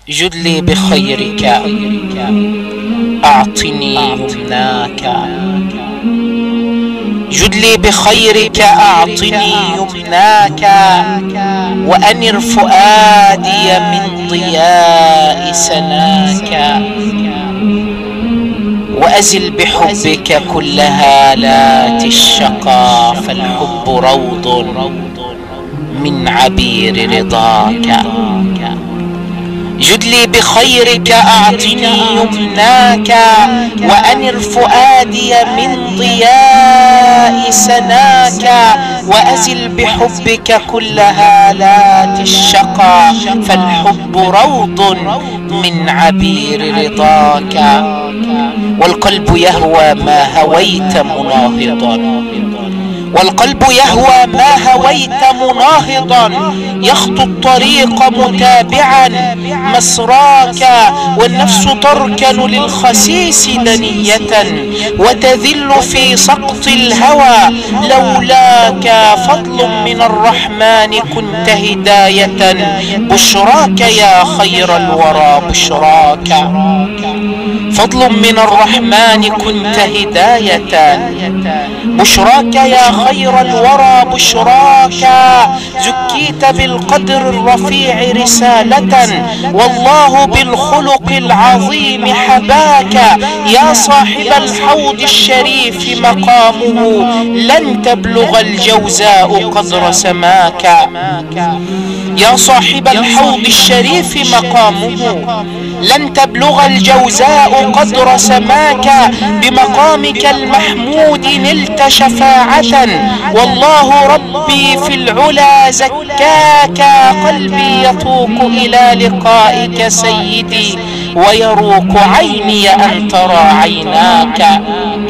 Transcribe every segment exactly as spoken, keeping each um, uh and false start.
جد لي بخيرك أعطني يمناك، جد لي بخيرك أعطني يمناك، وأنر فؤادي من ضياء سناك، وأزل بحبك كل هالات الشقا، فالحب روض من عبير رضاك. جد لي بخيرك أعطني يمناك، وأنر فؤادي من ضياء سناك، وأزل بحبك كل هالات الشقا، فالحب روض من عبير رضاك. والقلب يهوى ما هويت مناهضا، والقلب يهوى ما هويت مناهضا، يخطو الطريق متابعا مسراك، والنفس تركن للخسيس دنية وتذل في سقط الهوى، لولاك فضل من الرحمن كنت هداية، بشراك يا خير الورى بشراك. فضل من الرحمن كنت هداية، بشراك يا خير الورى بشراك. زكيت بالقدر الرفيع رسالة، والله بالخلق العظيم حباك. يا صاحب الحوض الشريف مقامه، لن تبلغ الجوزاء قدر سماك. يا صاحب الحوض الشريف مقامه، لن تبلغ الجوزاء قدر سماك. بمقامك المحمود نلت شفاعة، والله ربي في العلا زكاك. قلبي يطوق إلى لقائك سيدي، ويروق عيني أن ترى عيناك.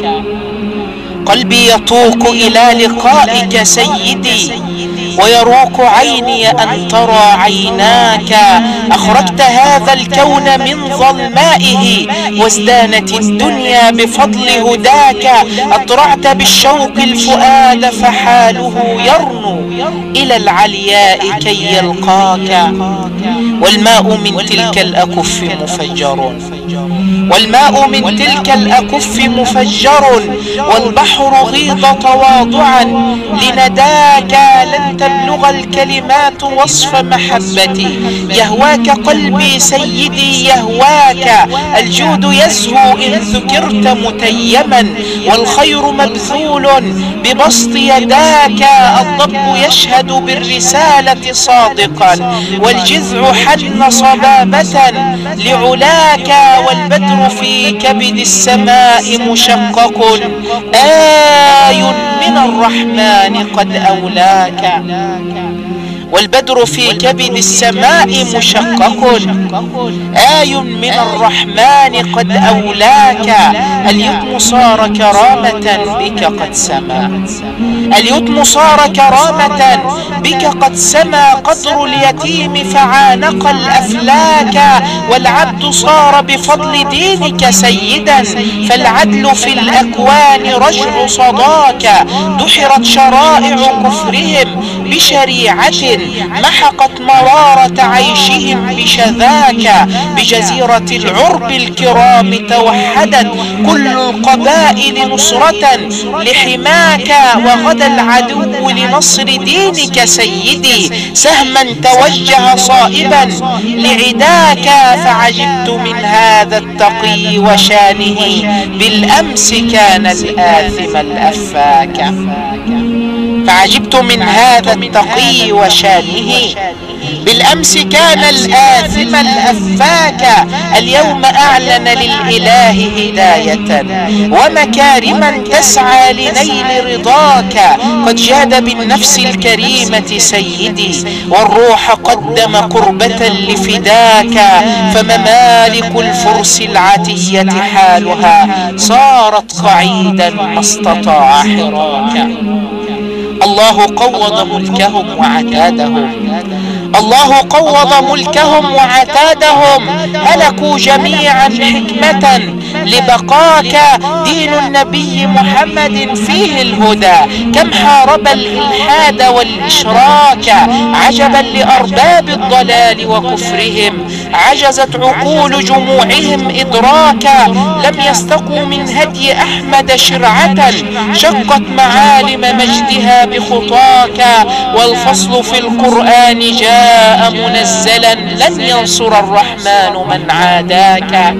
قلبي يطوق إلى لقائك سيدي، ويروق عيني أن ترى عيناك. أخرجت هذا الكون من ظلمائه، وازدانت الدنيا بفضل هداك. أطرعت بالشوق الفؤاد فحاله يرنو إلى العلياء كي يلقاك. والماء من تلك الأكف مفجر، والماء من تلك الأكف مفجر، والبحر غيض تواضعا لنداك. لن تبلغ الكلمات وصف محبتي، يهواك قلبي سيدي يهواك. الجود يزهو إن ذكرت متيما، والخير مبذول ببسط يداك. الضب يشهد بالرسالة صادقا، والجذع حن صبابة لعلاك. والبدر في كبد السماء مشقق، آي من الرحمن قد أولاك. والبدر في كبد السماء مشقق، آي من الرحمن قد أولاك. اليتم صار كرامة بك قد سما، اليتم صار كرامة بك قد سما. قدر اليتيم فعانق الأفلاك، والعبد صار بفضل دينك سيدا، فالعدل في الأكوان رجع صداك. دحرت شرائع كفرهم بشريعة، محقت مرارة عيشهم بشذاك. بجزيرة العرب الكرام توحدت كل القبائل نصرة لحماك. وغدا العدو لنصر دينك سيدي، سهما توجه صائبا لعداك. فعجبت من هذا التقي وشانه، بالأمس كان الآثم الأفاك. فعجبت من هذا التقي وشانه، بالأمس كان الآثم الأفاك. اليوم أعلن للإله هداية، ومكارما تسعى لنيل رضاك. قد جاد بالنفس الكريمة سيدي، والروح قدم قربة لفداك. فممالك الفرس العتية حالها، صارت قعيدا ما استطاع حراك. الله قوض ملكهم وعتادهم، الله قوض ملكهم وعتادهم. ملكوا جميعا حكمة لبقاك دين النبي محمد فيه الهدى. كم حارب الإلحاد والإشراك عجبا لأرباب الضلال وكفرهم، عجزت عقول جموعهم إدراكا، لم يستقوا من هدي أحمد شرعة شقت معالم مجدها بخطاك. والفصل في القرآن جاء منزلا لن ينصر الرحمن من عاداك.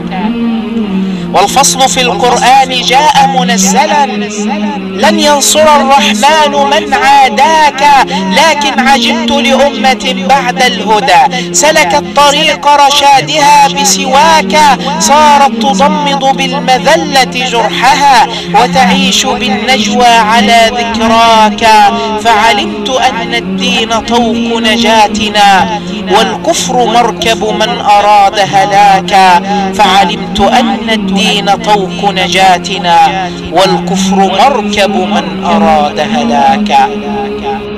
والفصل في القرآن جاء منزلا لن ينصر الرحمن من عاداك. لكن عجبت لأمة بعد الهدى سلكت طريق رشادها بسواك، صارت تضمد بالمذلة جرحها وتعيش بالنجوى على ذكراك. فعلمت أن الدين طوق نجاتنا والكفر مركب من أراد هلاكا. فعلمت أن الدين طوق نجاتنا والكفر مركب من أراد هلاكا.